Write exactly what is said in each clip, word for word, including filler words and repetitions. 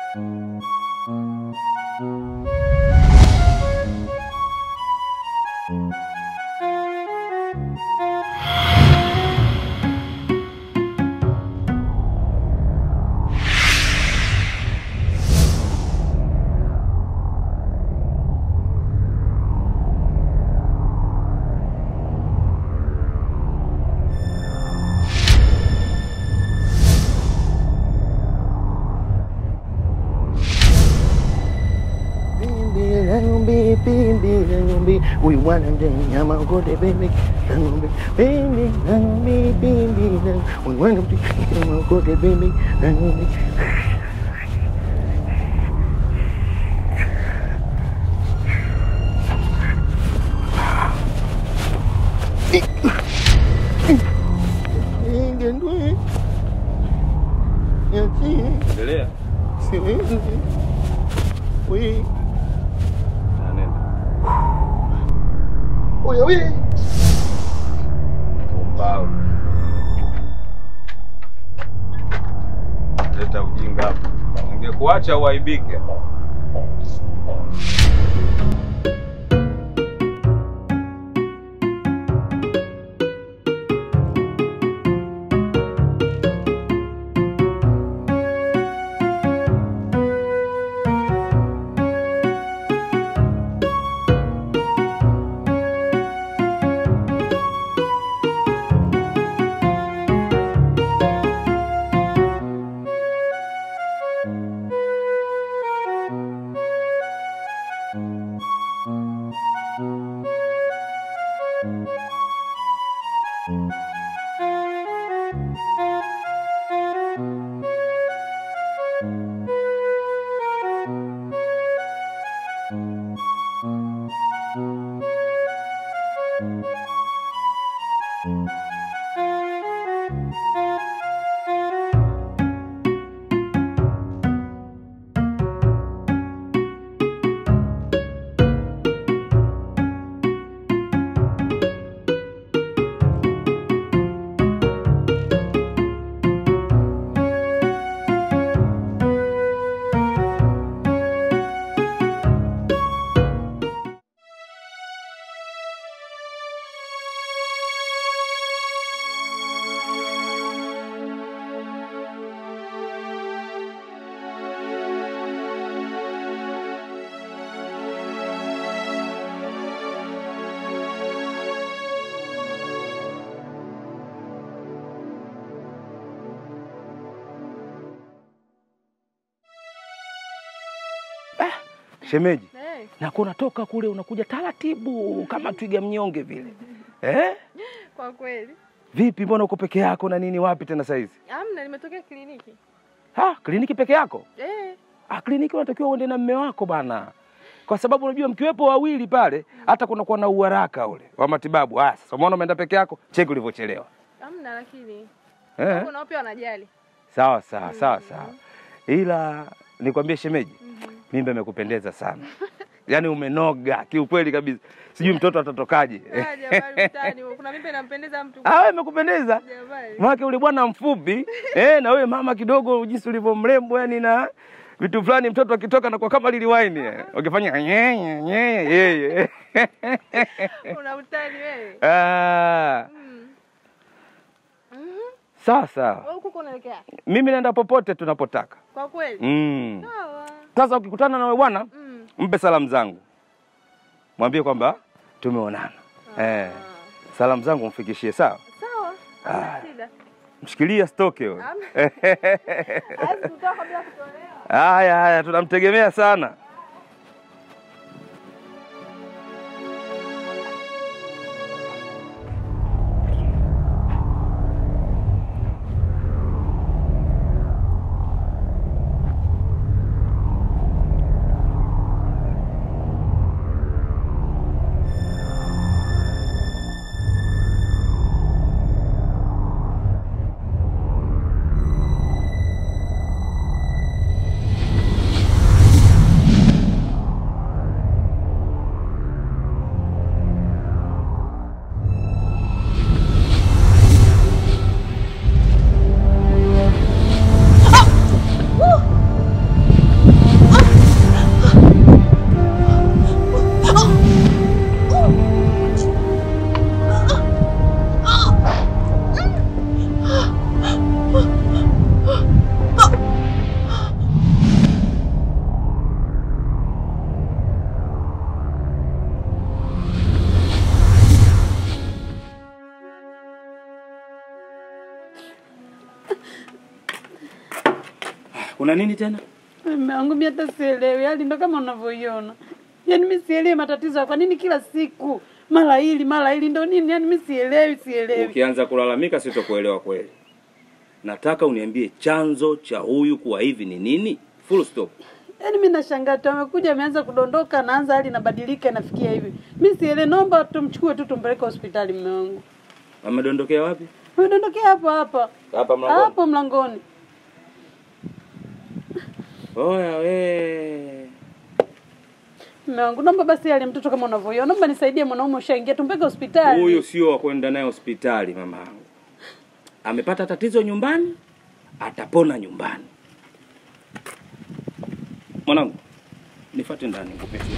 We want to be, I'm a good baby, baby, baby, baby, we want to be, I'm a good baby, baby. Endelea. Oui. Oye, oye. Wow. Leta ujinga hapo. Ungekuacha uaibike. Shemeji, hey. Na kuna toka kule unakuja taratibu kama twiga mnyonge vile. Eh? Kwa kweli. Vipi, mbona uko peke yako na nini, wapi tena saizi? Hamna, nimetokea kliniki. Ha, kliniki peke yako? Eh. Ah, kliniki unatakiwa uende na mume wako bana. Kwa sababu unajua mkiwepo wawili pale, hata kuna kuwa na uharaka ule wa matibabu. Ah, sasa umeona umeenda peke yako, cheki ulivyochelewa. Hamna lakini. Eh? Kuna wapi wanajali? Sawa sawa, mm -hmm. sawa sawa. Ila nikwambie shemeji, mm -hmm. mimba imekupendeza sana. Yaani umenoga kiukweli kabisa. Sijui mtoto atatokaje. Ah, jamani mtani, kuna mimba inampendeza mtu. Ah, wewe imekupendeza? Jamani. Mwake ule bwana mfupi, eh na wewe mama kidogo jinsi ulivyomrembo yani na vitu fulani, mtoto akitoka na kwa kama lili wine. Ukifanya nyeye nyeye yeye. Una utani wewe. Ah. Mm. Mhm. Sawa sawa. Wewe uko unaelekea? Mimi naenda popote tunapotaka. Kwa kweli? Mm. Sawa. Sasa ukikutana na wewe bwana, mm. mpe salamu zangu. Mwambie kwamba tumeonana. Ah. Eh. Salamu zangu mfikishie, sawa? Sawa. Hamna shida. Mshikilia stoke wewe. Hadi kutoka bila kutolewa. Haya haya, tunamtegemea sana. Kuna nini tena? Mume wangu mimi hata sielewi, hali ndo kama unavyoiona. Yaani mimi sielewi matatizo kwa nini kila siku mara hili mara hili ndo nini? Yaani mimi sielewi sielewi. Ukianza kulalamika sitokuelewa kweli. Nataka uniambie chanzo cha huyu kuwa hivi ni nini? Full stop. Yaani mimi nashangaa tu amekuja ameanza kudondoka naanza hali inabadilika inafikia hivi. Mimi sielewi, naomba tumchukue tu tumpeleke hospitali mume wangu. Amedondokea wapi? Amedondokea hapa hapa. Hapa mlangoni. Hapo mlangoni. Oya we. Mume wangu naomba basi yale mtoto kama unavyoiona. Naomba nisaidie, mwanaume ushaingia tumpeleke hospitali. Huyu sio wa kwenda naye hospitali mamangu. Amepata tatizo nyumbani, atapona nyumbani. Mwanangu, nifuate ndani nikupitie.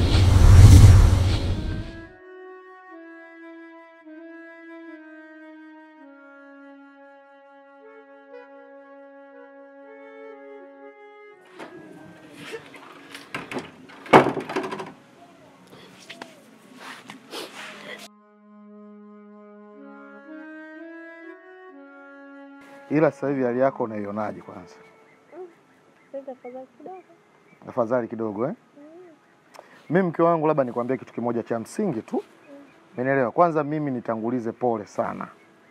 Ila sasa hivi hali yako unaionaje kwanza? Sasa afadhali kidogo. Afadhali kidogo eh? Mm. Mimi mke wangu labda nikwambie kitu kimoja cha msingi tu. Umeelewa? Mm. Kwanza mimi nitangulize pole sana.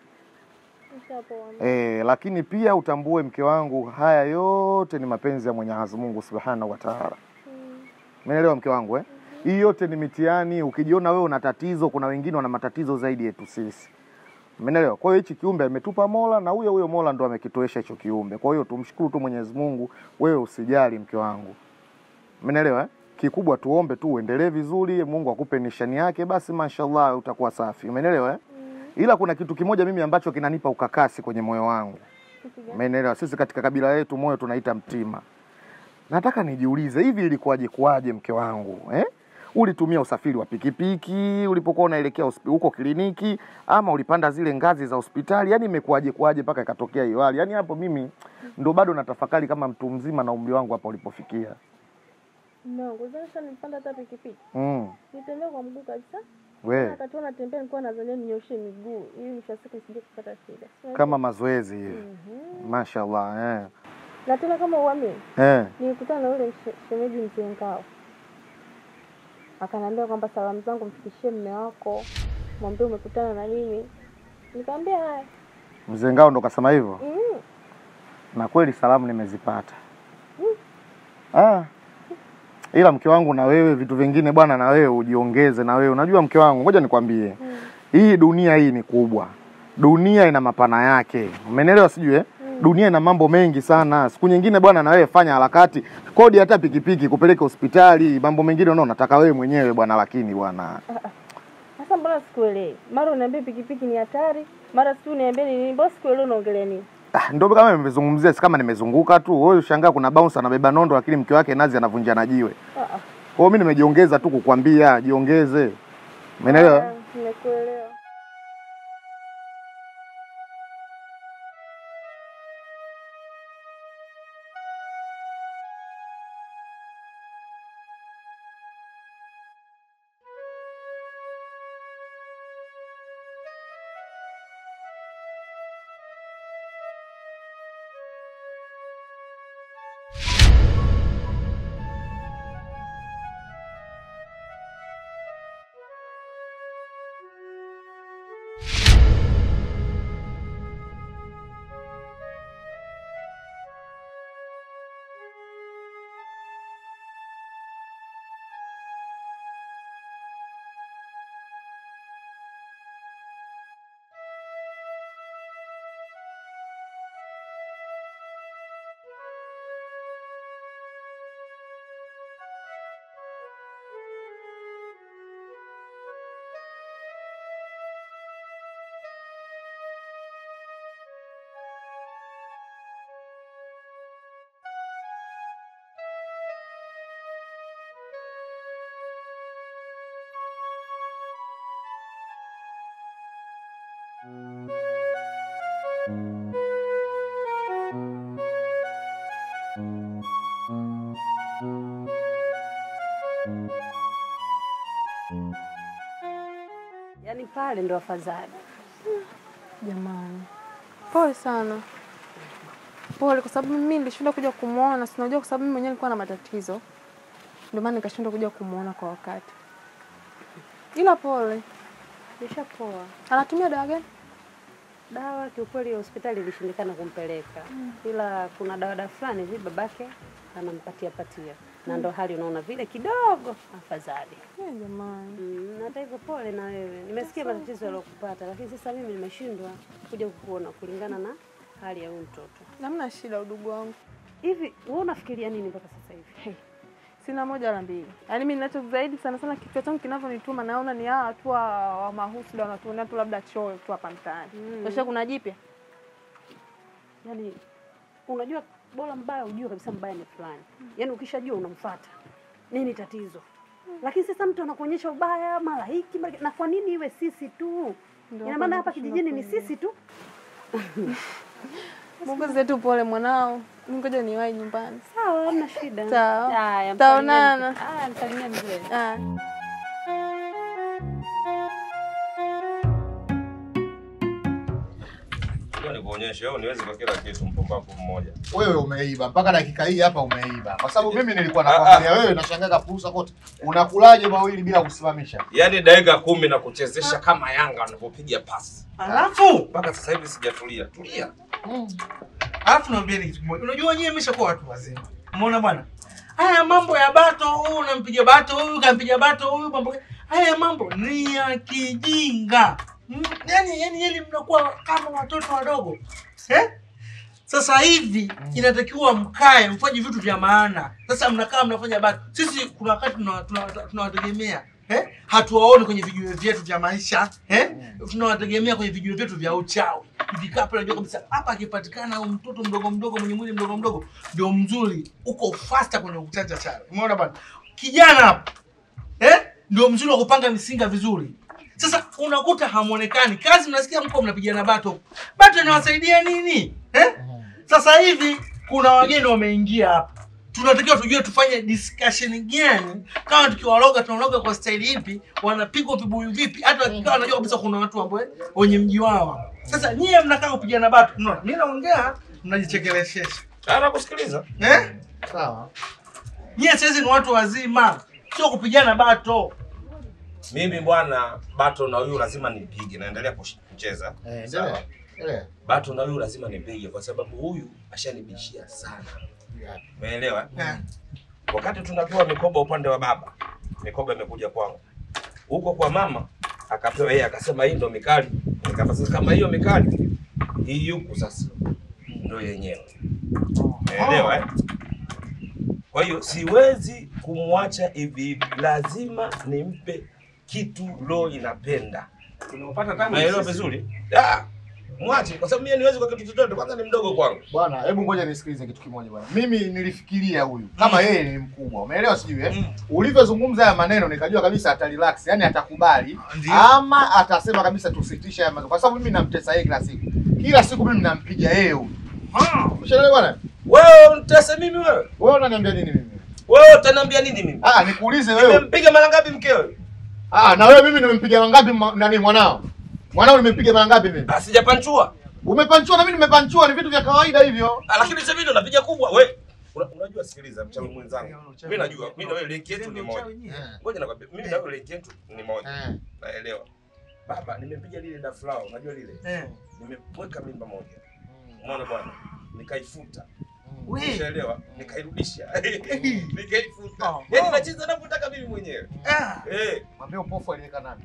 Eh, lakini pia utambue mke wangu haya yote ni mapenzi ya Mwenyezi Mungu Subhanahu wa Ta'ala. Umeelewa mm. mke wangu eh? Mm-hmm. Hii yote ni mitihani. Ukijiona wewe una tatizo, kuna wengine wana matatizo zaidi yetu sisi. Umeelewa? Kwa hiyo hichi kiumbe ametupa Mola na huyo huyo Mola ndo amekitoesha hicho kiumbe. Kwa hiyo tumshukuru tu Mwenyezi Mungu, wewe usijali mke wangu. Umeelewa eh? Kikubwa tuombe tu uendelee vizuri, Mungu akupe nishani yake, basi mashallah utakuwa safi. Umeelewa eh? Mm. Ila kuna kitu kimoja mimi ambacho kinanipa ukakasi kwenye moyo wangu. Umeelewa? Sisi katika kabila letu moyo tunaita mtima. Nataka nijiulize hivi ilikuwaje kwaje mke wangu eh? Ulitumia usafiri wa pikipiki ulipokuwa unaelekea huko kliniki ama ulipanda zile ngazi za hospitali? Yaani imekuaje kwaje mpaka ikatokea hiyo hali? Yaani hapo mimi ndo bado natafakari kama mtu mzima na umri wangu hapa ulipofikia. No, kwanza nilipanda hata pikipiki. Mm. Nitembea kwa mguu kabisa. Wewe. Wakati natembea nilikuwa nadhania ninyoshe miguu ili nishasiku nisije kupata shida. Kama mazoezi hivi. Mhm. Mashaallah eh. Na tena kama uamini. Eh. Nilikutana na yule shemeji mzee Ngao. Akaniambia kwamba salamu zangu mfikishie mume wako. Mwambie umekutana na mimi. Nikamwambia haya. Mzee Ngao ndo kasema hivyo? Mhm. Na kweli salamu nimezipata. Mm. Ah. Ila mke wangu na wewe vitu vingine bwana na wewe ujiongeze na wewe. Unajua mke wangu, ngoja nikwambie. Mm. Hii dunia hii ni kubwa. Dunia ina mapana yake. Umeelewa sijui eh? Mm. Dunia ina mambo mengi sana. Siku nyingine bwana na wewe fanya harakati. Kodi hata pikipiki kupeleka hospitali, mambo mengine unaona unataka wewe mwenyewe bwana, lakini bwana. Sasa mbona sikuelewi? Mara uniambia pikipiki ni hatari, mara siku uniambia nini? Mbona sikuelewi unaongelea nini? Ah, ndio kama nimezungumzia, si kama nimezunguka tu. Wewe ushangaa kuna bouncer anabeba nondo lakini mke wake nazi anavunja na jiwe. Ah ah. Kwa hiyo mimi nimejiongeza tu kukwambia, jiongeze. Umeelewa? Nimekuelewa. Yaani pale ndo afadhali. Jamani. Pole sana. pole kwa sababu mimi nilishindwa kuja kumuona, si unajua kwa sababu mimi mwenyewe nilikuwa na matatizo. Ndio maana nikashindwa kuja kumuona kwa wakati. Ila pole. Nishapoa. Anatumia dawa gani? Dawa kiukweli hospitali ilishindikana kumpeleka. Mm. Ila kuna dawa dawa fulani hivi babake anampatia patia. Na ndo hali unaona vile kidogo afadhali. Eh jamani. Mm, hata hivyo pole na wewe. Nimesikia matatizo yaliyokupata lakini sasa mimi nimeshindwa kuja kukuona kulingana na hali ya huyu mtoto. Hamna shida udugu wangu. Hivi wewe unafikiria nini mpaka sasa hivi? Hey. Sina moja wala mbili. Yaani mimi ninacho zaidi sana sana kichwa changu kinavyonituma naona ni hawa tu wa mahusuda wanatuona tu labda choo tu hapa mtaani. Mm. Kisha kuna jipya. Yaani unajua bora mbaya ujue kabisa mbaya ni fulani. Mm. Yaani ukishajua unamfuata. Nini tatizo? Mm. Lakini sasa mtu anakuonyesha ubaya mara hiki mara na kwa nini iwe sisi tu? Ina maana hapa kijijini ni sisi tu. Mungu zetu pole mwanao. Ngoja niwahi nyumbani. Sawa, hamna shida. Sawa. Haya, taonana. Haya, msalimia mzee. Ah. Nikuonyeshe wewe niweze kwa kila kitu mpumbavu mmoja. Wewe umeiba mpaka dakika hii hapa umeiba. Kwa sababu mimi nilikuwa nakwambia wewe nashangaa fursa kote. Unakulaje mawili bila kusimamisha? Yaani dakika kumi na kuchezesha kama Yanga wanapopiga pasi. Alafu mpaka sasa hivi sijatulia. Tulia. Mm. Alafu naambia ni kitu kimoja. Unajua nyewe mmeshakuwa watu wazima. Umeona bwana? Haya mambo ya bato huyu unampiga bato huyu kampiga bato huyu mambo. Haya mambo ni ya kijinga. Mm, yani yani yani mnakuwa kama watoto wadogo. Eh? Sasa hivi mm. inatakiwa mkae mfanye vitu vya maana. Sasa mnakaa mnafanya bato. Sisi kuna wakati tunawategemea, eh? Hatuwaoni kwenye vijiwe vyetu vya maisha, eh? Mm. Tunawategemea kwenye vijiwe vyetu vya uchawi. Ikikaa pale unajua kabisa hapa akipatikana huyo mtoto mdogo mdogo mwenye mwili mdogo mdogo ndio mzuri. Uko faster kwenye kuchanja chale. Umeona bwana? Kijana hapa, eh? Ndio mzuri wa kupanga misinga vizuri. Sasa unakuta hamuonekani. Kazi mnasikia mko mnapigana bato. Bato inawasaidia nini? Eh? Sasa hivi kuna wageni wameingia hapa. Tunatakiwa tujue tufanye discussion gani. Kama tukiwaloga tunaloga kwa style ipi, wanapigwa vibuyu vipi? Hata wakikaa wanajua kabisa kuna watu ambao wenye mji wao. Sasa nyie mnakaa kupigana bato. Unaona? Mimi naongea mnajichekeleshesha. Sana kusikiliza. Eh? Sawa. Nyie sasa ni watu wazima. Sio kupigana bato. Mimi bwana bato na huyu lazima nipige. Naendelea kucheza. Eh, sawa. Eh. Bato na huyu lazima nipige kwa sababu huyu ashanibishia sana. Umeelewa? Yeah. Wakati tunapewa mikoba upande wa baba, mikoba imekuja kwangu. Huko kwa mama akapewa yeye akasema hii ndo mikali. Nikapasa kama hiyo mikali hii yuko sasa ndo yenyewe. Umeelewa? Eh? Kwa hiyo siwezi kumwacha hivi, lazima nimpe kitu roho inapenda. Tunapata tangu naelewa vizuri. Ah, mwache kwa sababu mimi niwezi kwa kitu chochote, kwanza ni mdogo kwangu. Bwana, hebu ngoja nisikilize kitu kimoja bwana. Mimi nilifikiria huyu kama yeye ni mkubwa. Umeelewa sijui eh? Mm. Ulivyozungumza haya maneno nikajua kabisa ata relax, yani atakubali ama atasema kabisa tusitishe haya mazungumzo. Kwa sababu mimi namtesa yeye kila siku. Kila siku mimi nampiga yeye huyu. Ah, umeshaelewa bwana? Wewe unitesa mimi wewe? Wewe unaniambia nini mimi? Wewe utaniambia nini mimi? Ah, nikuulize wewe. Nimempiga mara ngapi mkeo? Ah, na wewe mimi nimempiga mara ngapi nani mwanao? Mwanao nimempiga mara ngapi mimi? Ah, sijapanchua. Umepanchua na mimi nimepanchua, ni vitu vya kawaida hivyo. Ah, lakini sasa mimi ndo napiga kubwa. Wewe unajua, sikiliza mchawi mwenzangu. Mimi najua, mimi na wewe link yetu ni moja. Ngoja nakwambia, mimi na wewe link yetu ni moja. Naelewa. Baba, nimempiga lile daflao, unajua lile? Eh. Nimeweka mimba moja. Umeona bwana? Nikaifuta. Unaelewa? Nikairudisha. Nikaifuta. Yaani nacheza ninapotaka mimi mwenyewe. Eh. Mwambie upofu aliweka nani?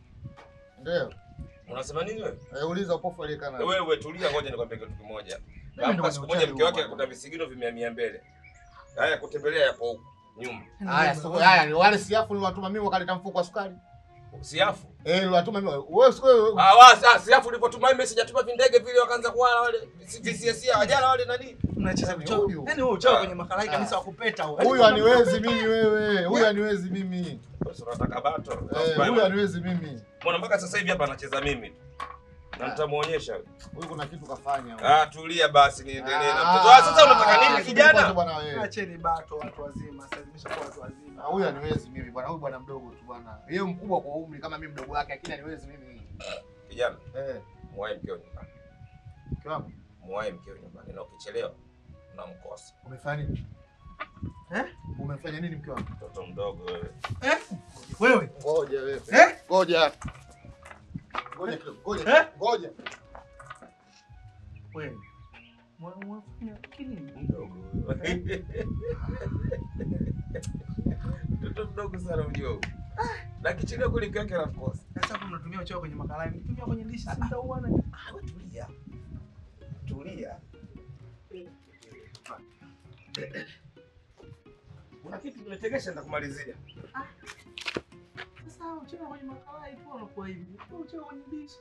Ndio. Unasema nini wewe? Eh, uliza upofu aliweka nani? Wewe tulia, ngoja nikwambie kitu kimoja. Baba siku moja mke wake akakuta visigino vimia mbele. Haya kutembelea yapo huko nyuma. Haya sio haya ni wale siafu niliwatuma mimi wakaleta mfuko wa sukari. Siafu? Eh, niliwatuma mimi. Wewe siku wewe. Ah, wa sasa siafu ulipotuma mimi sijatuma vindege vile wakaanza kuwala wale. V C S wajala wale nani? Unacheza mchawi. Yaani wewe uchawi kwenye makala yake kabisa wakupeta huyo. Huyu aniwezi mimi wewe. Huyu aniwezi mimi. Sasa unataka bato. Eh, huyu aniwezi mimi. Mbona mpaka sasa hivi hapa anacheza mimi? Na nitamuonyesha. Huyu kuna kitu kafanya. Ah, tulia basi niendelee na mtoto. Ah, sasa unataka nini kijana? Acheni bato watu wazima, sasa nimeshakuwa watu wazima. Ah, huyu aniwezi mimi bwana. Huyu bwana mdogo tu bwana. Yeye mkubwa kwa umri kama mimi mdogo wake, lakini aniwezi mimi. Kijana. Eh, muwae mkeo nyumbani. Mke wangu. Muwae mkeo nyumbani na ukichelewa unamkosa. Umefanya nini? Eh? Umefanya nini mke wangu? Mtoto mdogo wewe. Eh? Wewe. Ngoja wewe. Eh? Ngoja. Ngoja kidogo. Ngoja. Eh? Ngoja. Wewe. Mwafanya kini Mdogo wewe. Mtoto mdogo sana mjoo. Na kichina kuliko yake anakosa. Sasa hapo mnatumia uchawi kwenye makalai. Mtumia kwenye dishi si mtauana. Ah, wewe tulia. Tulia. Kuna kitu tumetegesha nitakumalizia. Sasa uchawi kwenye makalai tu unakuwa hivi. Uchawi kwenye dishi.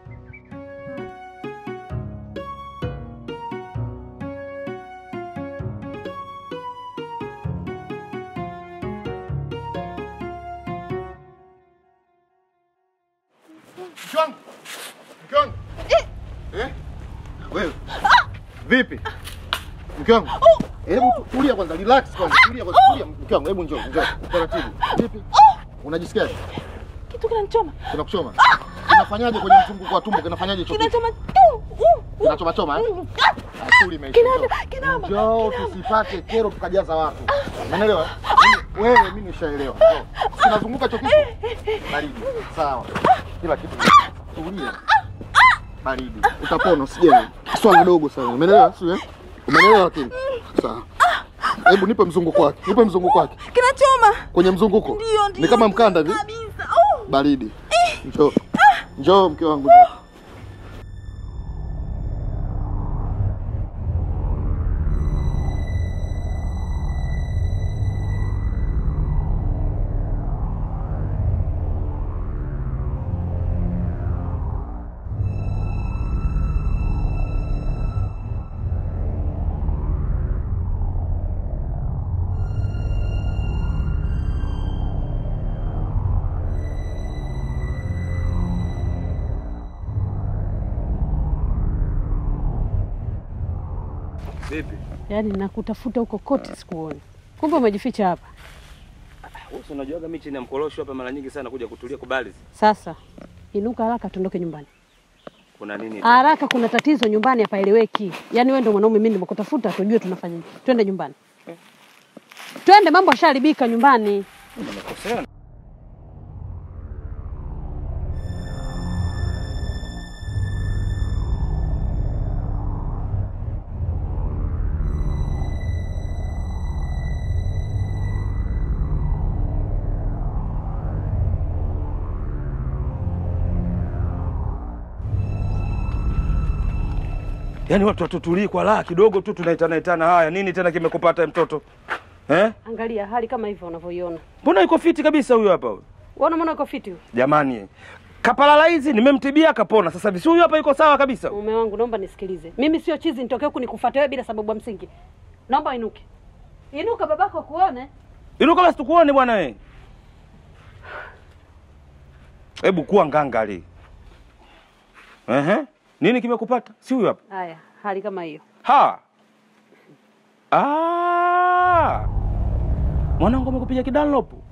Mke wangu. Mke wangu. Eh? Wewe. Vipi? Mke wangu. Hebu tulia kwanza, relax kwanza. Tulia kwanza, tulia. Mke wangu, hebu njoo, njoo. Taratibu. Vipi? Unajisikiaje? Kitu kinanichoma. Kinakuchoma? Kinafanyaje kwenye mzunguko wa tumbo? Kinafanyaje chochote? Kinachoma tu. Kinachoma choma eh? Asuli imeisha. Kinama. Njoo tusipate kero tukajaza watu. Unaelewa? Mimi- Wewe mimi nishaelewa. Njoo. Kinazunguka hicho kitu. Baridi. Sawa. Kila kitu. Tulia. Baridi. Utapona usijali. Swala dogo sana. Umeelewa? Sio eh? Umeelewa lakini? Sawa. Hebu nipe mzunguko wake. Nipe mzunguko wake. Kinachoma. Kwenye mzunguko. Ndio, ndio. Ni kama mkanda hivi. Kabisa. Oh. Baridi. Njoo. Njoo mke wangu. Njoo. Vipi? Yaani nakutafuta huko kote sikuoni. Kumbe umejificha hapa. Wewe unajuaga mimi chini ya mkorosho hapa mara nyingi sana kuja kutulia kubali. Sasa inuka haraka tuondoke nyumbani. Kuna nini? Haraka, kuna tatizo nyumbani hapa eleweki. Yaani wewe ndio mwanaume, mimi nimekutafuta tujue tunafanya nini. Twende nyumbani. Twende, mambo yasharibika nyumbani. Nimekosea. Yaani watu watutulii kwa raha kidogo tu tunaitana itana haya. Nini tena kimekupata mtoto? Eh? Angalia hali kama hivyo unavyoiona. Mbona yuko fiti kabisa huyu hapa huyu? Unaona mbona yuko fiti huyu? Jamani. Kapalalize nimemtibia kapona. Sasa hivi huyu hapa yuko sawa kabisa. Mume wangu naomba nisikilize. Mimi sio chizi nitokee huku nikufuate wewe bila sababu ya msingi. Naomba inuke. Inuka babako kuone. Inuka basi tukuone bwana wewe. Hebu kuwa ngangali. Ehe. Nini kimekupata? Si huyu hapa. Haya, hali kama hiyo. Ha. Ah. Mwanangu amekupiga kidanlopu.